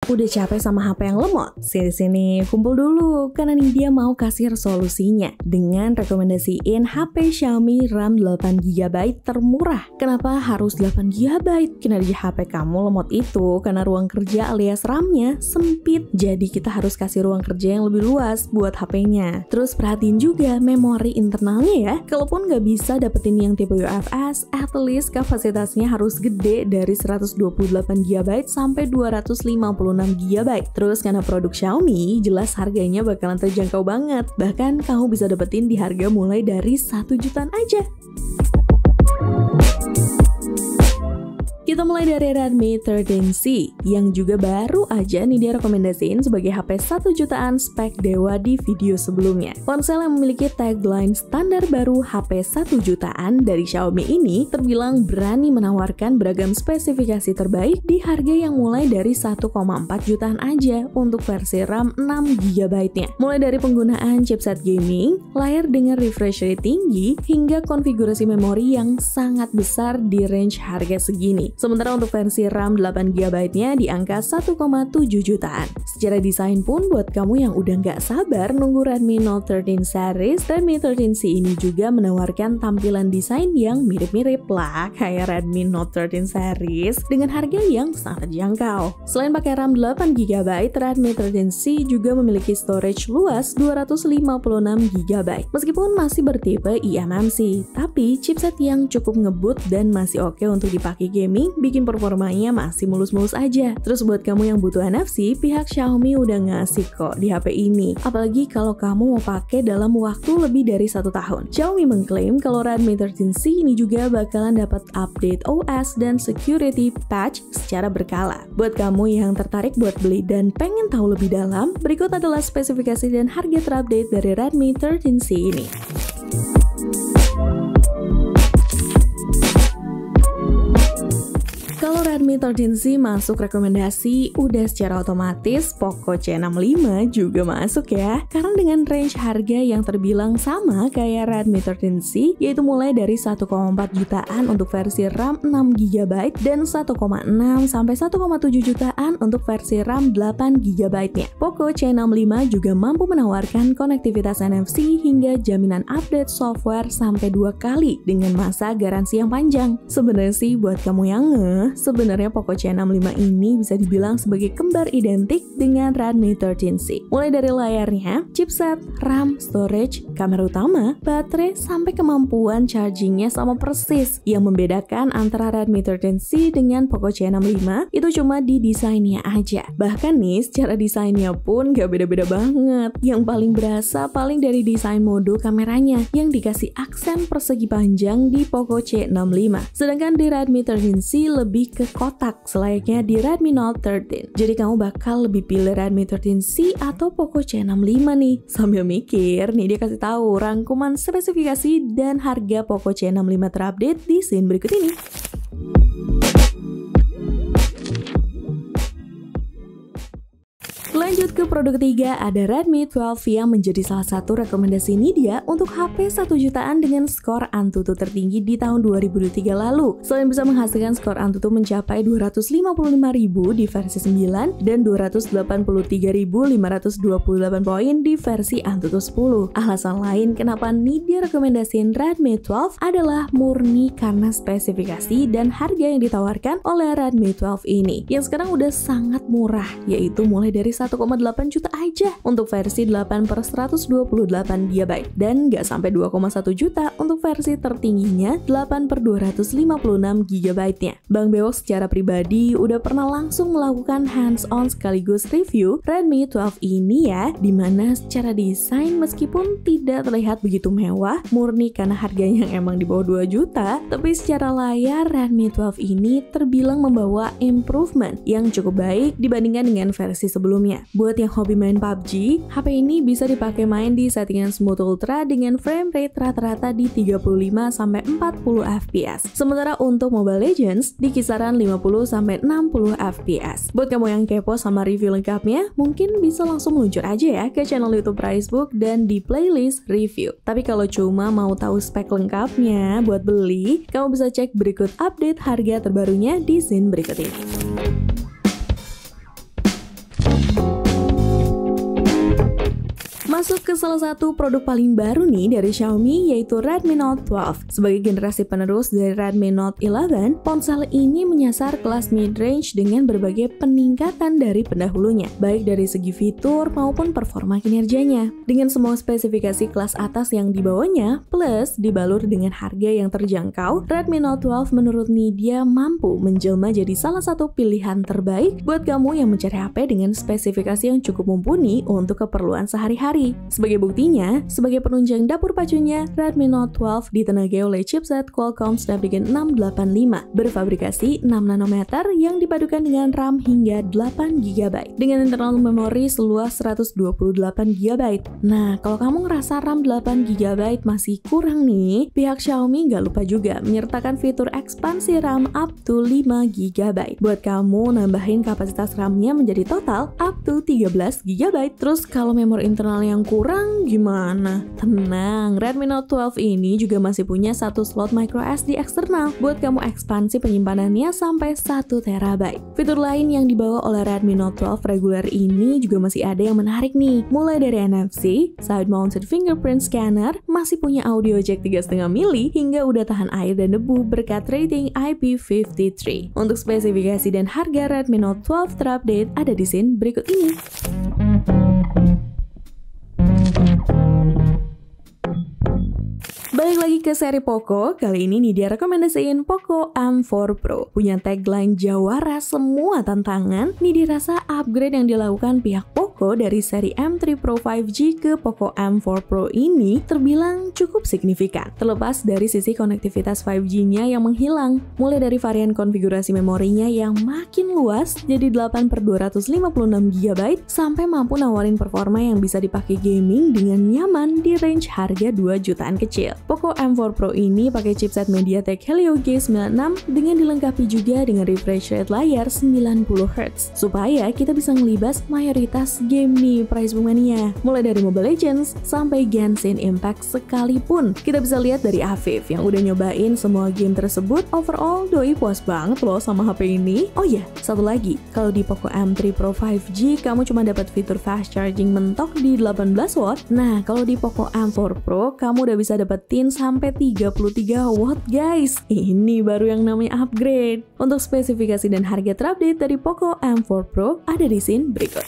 Udah capek sama HP yang lemot? Sini-sini, kumpul dulu, karena nih dia mau kasih solusinya dengan rekomendasiin HP Xiaomi RAM 8GB termurah. Kenapa harus 8GB? Kinerja HP kamu lemot itu karena ruang kerja alias RAM-nya sempit. Jadi kita harus kasih ruang kerja yang lebih luas buat HP-nya. Terus perhatiin juga memori internalnya ya. Kalaupun nggak bisa dapetin yang tipe UFS, at least kapasitasnya harus gede dari 128GB sampai 256GB. Terus karena produk Xiaomi, jelas harganya bakalan terjangkau banget. Bahkan kamu bisa dapetin di harga mulai dari 1 jutaan aja. Kita mulai dari Redmi 13C yang juga baru aja nih dia rekomendasiin sebagai HP 1 jutaan spek dewa di video sebelumnya. Ponsel yang memiliki tagline standar baru HP 1 jutaan dari Xiaomi ini terbilang berani menawarkan beragam spesifikasi terbaik di harga yang mulai dari 1,4 jutaan aja untuk versi RAM 6GB-nya. Mulai dari penggunaan chipset gaming, layar dengan refresh rate tinggi, hingga konfigurasi memori yang sangat besar di range harga segini. Sementara untuk versi RAM 8GB-nya di angka 1,7 jutaan. Secara desain pun buat kamu yang udah nggak sabar nunggu Redmi Note 13 series, Redmi 13C ini juga menawarkan tampilan desain yang mirip-mirip lah kayak Redmi Note 13 series dengan harga yang sangat terjangkau. Selain pakai RAM 8GB, Redmi 13C juga memiliki storage luas 256GB. Meskipun masih bertipe eMMC, tapi chipset yang cukup ngebut dan masih oke untuk dipakai gaming bikin performanya masih mulus-mulus aja. Terus buat kamu yang butuh NFC, pihak Xiaomi udah ngasih kok di HP ini. Apalagi kalau kamu mau pakai dalam waktu lebih dari 1 tahun. Xiaomi mengklaim kalau Redmi 13C ini juga bakalan dapat update OS dan security patch secara berkala. Buat kamu yang tertarik buat beli dan pengen tahu lebih dalam, berikut adalah spesifikasi dan harga terupdate dari Redmi 13C ini. Kalau Redmi 13C masuk rekomendasi, udah secara otomatis Poco C65 juga masuk ya. Karena dengan range harga yang terbilang sama kayak Redmi 13C, yaitu mulai dari 1,4 jutaan untuk versi RAM 6GB dan 1,6 sampai 1,7 jutaan untuk versi RAM 8GB-nya. Poco C65 juga mampu menawarkan konektivitas NFC hingga jaminan update software sampai 2 kali dengan masa garansi yang panjang. Sebenarnya sih buat kamu yang sebenarnya Poco C65 ini bisa dibilang sebagai kembar identik dengan Redmi 13C. Mulai dari layarnya, chipset, RAM, storage, kamera utama, baterai, sampai kemampuan chargingnya sama persis. Yang membedakan antara Redmi 13C dengan Poco C65 itu cuma di desainnya aja. Bahkan nih, secara desainnya pun gak beda-beda banget. Yang paling berasa paling dari desain mode kameranya yang dikasih aksen persegi panjang di Poco C65. Sedangkan di Redmi 13C lebih ke kotak selayaknya di Redmi Note 13. Jadi kamu bakal lebih pilih Redmi 13C atau Poco C65 nih. Sambil mikir, nih dia kasih tahu rangkuman spesifikasi dan harga Poco C65 terupdate di scene berikut ini. Lanjut ke produk ketiga, ada Redmi 12 yang menjadi salah satu rekomendasi Nidya untuk HP 1 jutaan dengan skor Antutu tertinggi di tahun 2023 lalu. Selain bisa menghasilkan skor Antutu mencapai 255.000 di versi 9 dan 283.528 poin di versi Antutu 10. Alasan lain kenapa Nidya rekomendasiin Redmi 12 adalah murni karena spesifikasi dan harga yang ditawarkan oleh Redmi 12 ini, yang sekarang udah sangat murah, yaitu mulai dari 1,8 juta aja untuk versi 8/128GB dan nggak sampai 2,1 juta untuk versi tertingginya 8/256GB-nya. Bang Bewok secara pribadi udah pernah langsung melakukan hands-on sekaligus review Redmi 12 ini ya, dimana secara desain meskipun tidak terlihat begitu mewah, murni karena harganya yang emang di bawah 2 juta, tapi secara layar Redmi 12 ini terbilang membawa improvement yang cukup baik dibandingkan dengan versi sebelumnya. Buat yang hobi main PUBG, HP ini bisa dipakai main di settingan Smooth Ultra dengan frame rate rata-rata di 35-40 fps. Sementara untuk Mobile Legends di kisaran 50-60 fps. Buat kamu yang kepo sama review lengkapnya, mungkin bisa langsung meluncur aja ya ke channel YouTube Pricebook dan di playlist review. Tapi kalau cuma mau tahu spek lengkapnya buat beli, kamu bisa cek berikut update harga terbarunya di scene berikut ini. Masuk ke salah satu produk paling baru nih dari Xiaomi, yaitu Redmi Note 12. Sebagai generasi penerus dari Redmi Note 11, ponsel ini menyasar kelas mid-range dengan berbagai peningkatan dari pendahulunya, baik dari segi fitur maupun performa kinerjanya. Dengan semua spesifikasi kelas atas yang dibawanya, plus dibalur dengan harga yang terjangkau, Redmi Note 12 menurut Nidya mampu menjelma jadi salah satu pilihan terbaik buat kamu yang mencari HP dengan spesifikasi yang cukup mumpuni untuk keperluan sehari-hari. Sebagai buktinya, sebagai penunjang dapur pacunya, Redmi Note 12 ditenagai oleh chipset Qualcomm Snapdragon 685 berfabrikasi 6 nanometer yang dipadukan dengan RAM hingga 8 GB dengan internal memori seluas 128 GB. Nah, kalau kamu ngerasa RAM 8 GB masih kurang nih, pihak Xiaomi nggak lupa juga menyertakan fitur ekspansi RAM up to 5 GB buat kamu nambahin kapasitas RAM-nya menjadi total up to 13 GB. Terus kalau memori internal yang kurang gimana? Tenang, Redmi Note 12 ini juga masih punya satu slot micro SD eksternal buat kamu ekspansi penyimpanannya sampai 1 TB. Fitur lain yang dibawa oleh Redmi Note 12 reguler ini juga masih ada yang menarik nih, mulai dari NFC, side mounted fingerprint scanner, masih punya audio jack 3,5 mili hingga udah tahan air dan debu berkat rating IP53. Untuk spesifikasi dan harga Redmi Note 12 terupdate ada di scene berikut ini. Balik lagi ke seri Poco, kali ini nih dia rekomendasiin Poco M4 Pro. Punya tagline jawara semua tantangan, nih dirasa upgrade yang dilakukan pihak Poco dari seri M3 Pro 5G ke Poco M4 Pro ini terbilang cukup signifikan. Terlepas dari sisi konektivitas 5G-nya yang menghilang, mulai dari varian konfigurasi memorinya yang makin luas jadi 8/256 GB sampai mampu nawarin performa yang bisa dipakai gaming dengan nyaman di range harga 2 jutaan kecil. Poco M4 Pro ini pakai chipset MediaTek Helio G96 dengan dilengkapi juga dengan refresh rate layar 90Hz supaya kita bisa ngelibas mayoritas game nih Prize Book Mania. Mulai dari Mobile Legends sampai Genshin Impact sekalipun. Kita bisa lihat dari Afif yang udah nyobain semua game tersebut, overall doi puas banget loh sama HP ini. Oh iya, satu lagi, kalau di Poco M3 Pro 5G kamu cuma dapat fitur fast charging mentok di 18 watt. Nah, kalau di Poco M4 Pro kamu udah bisa dapetin sampai 33 watt guys. Ini baru yang namanya upgrade. Untuk spesifikasi dan harga terupdate dari Poco M4 Pro ada di scene berikut.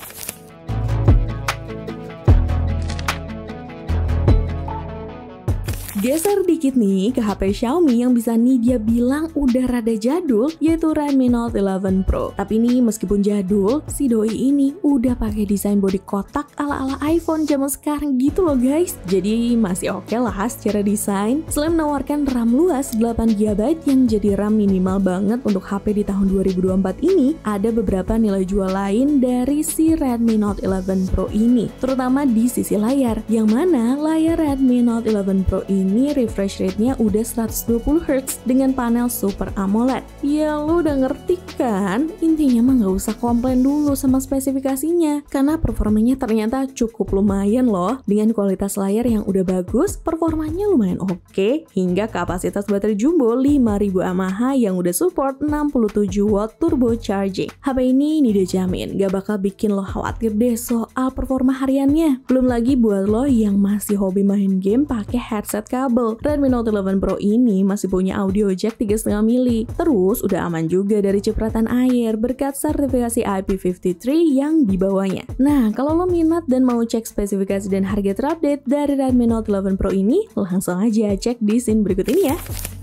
Geser dikit nih ke HP Xiaomi yang bisa nih dia bilang udah rada jadul, yaitu Redmi Note 11 Pro. Tapi nih meskipun jadul, si doi ini udah pakai desain bodi kotak ala-ala iPhone zaman sekarang gitu loh guys. Jadi masih oke lah secara desain. Selain menawarkan RAM luas 8 GB yang jadi RAM minimal banget untuk HP di tahun 2024 ini, ada beberapa nilai jual lain dari si Redmi Note 11 Pro ini, terutama di sisi layar, yang mana layar Redmi Note 11 Pro ini refresh rate-nya udah 120Hz dengan panel Super AMOLED. Ya lu udah ngerti kan? Intinya mah nggak usah komplain dulu sama spesifikasinya, karena performanya ternyata cukup lumayan loh. Dengan kualitas layar yang udah bagus, performanya lumayan oke, hingga kapasitas baterai jumbo 5000 mAh yang udah support 67 watt turbo charging. HP ini nih dijamin gak bakal bikin lo khawatir deh soal performa hariannya. Belum lagi buat lo yang masih hobi main game pakai headset kabel, Redmi Note 11 Pro ini masih punya audio jack 3,5 mili. Terus udah aman juga dari cipratan air berkat sertifikasi IP53 yang dibawanya. Nah, kalau lo minat dan mau cek spesifikasi dan harga terupdate dari Redmi Note 11 Pro ini, langsung aja cek di scene berikut ini ya.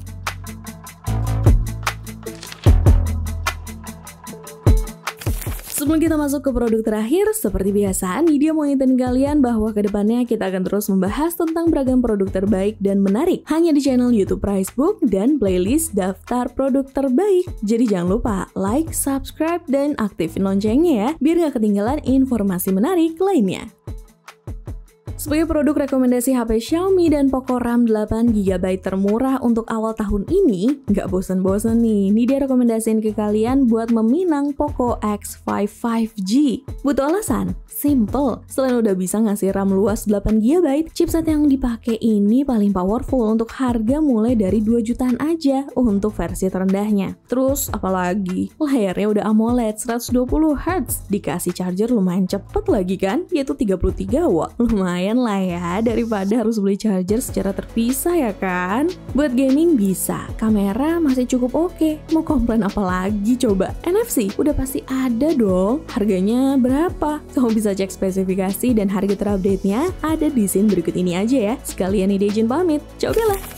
Sebelum kita masuk ke produk terakhir, seperti biasa, Nidya mau ingetin kalian bahwa kedepannya kita akan terus membahas tentang beragam produk terbaik dan menarik hanya di channel YouTube Prize Book dan playlist daftar produk terbaik. Jadi jangan lupa like, subscribe, dan aktifin loncengnya ya, biar gak ketinggalan informasi menarik lainnya. Sebagai produk rekomendasi HP Xiaomi dan Poco RAM 8GB termurah untuk awal tahun ini, nggak bosan-bosan nih, ini dia rekomendasiin ke kalian buat meminang Poco X5 5G. Butuh alasan? Simple, selain udah bisa ngasih RAM luas 8GB, chipset yang dipakai ini paling powerful untuk harga mulai dari 2 jutaan aja untuk versi terendahnya. Terus apalagi, layarnya udah AMOLED 120Hz, dikasih charger lumayan cepet lagi kan, yaitu 33 watt. Lumayan lumayan lah ya, daripada harus beli charger secara terpisah ya kan? Buat gaming bisa, kamera masih cukup oke. Mau komplain apa lagi coba? NFC udah pasti ada dong. Harganya berapa? Kamu bisa cek spesifikasi dan harga terupdate-nya ada di scene berikut ini aja ya. Sekalian ide izin pamit, cobalah.